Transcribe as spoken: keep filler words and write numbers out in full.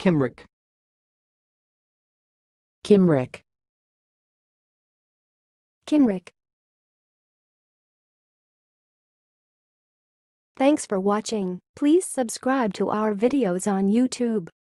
Kymric. Kymric. Kymric. Thanks for watching. Please subscribe to our videos on YouTube.